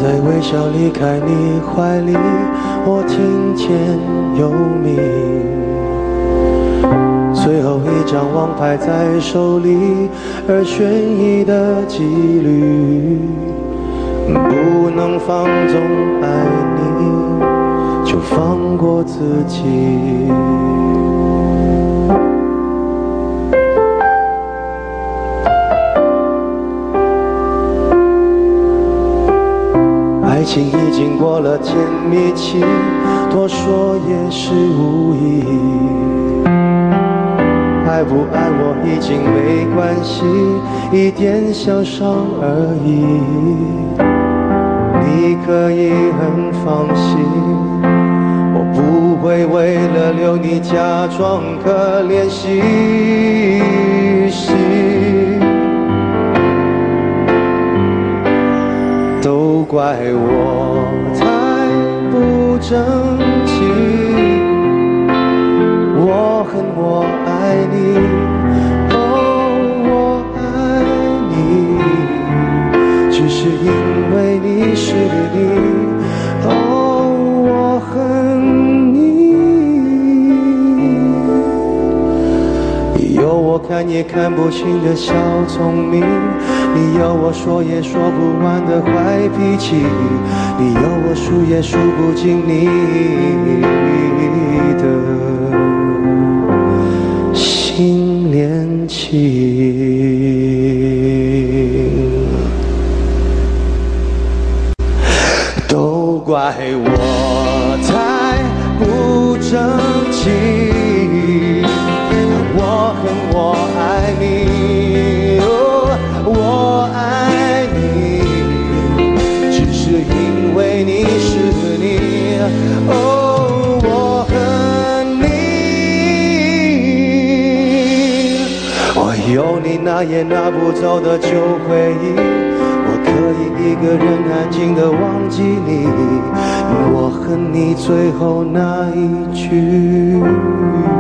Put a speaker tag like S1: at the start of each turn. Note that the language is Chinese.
S1: 在微笑离开你怀里，我听见有鸣。最后一张王牌在手里，而悬疑的几率，不能放纵爱你，就放过自己。爱情已经过了甜蜜期，多说也是无意义。爱不爱我已经没关系，一点小伤而已。你可以很放心，我不会为了留你假装可怜兮兮。都怪我太不争气，我恨我爱你，哦，我爱你，只是因为你是你，哦，我恨你。有我看也看不清的小聪明，你有我说也说不完的坏脾气，你有我数也数不尽你的心连情。都怪我太不争气，我恨我爱你，哦，我爱你，只是因为你是你，哦，我恨你。我有你拿也拿不走的旧回忆，我可以一个人安静地忘记你，我恨你最后那一句。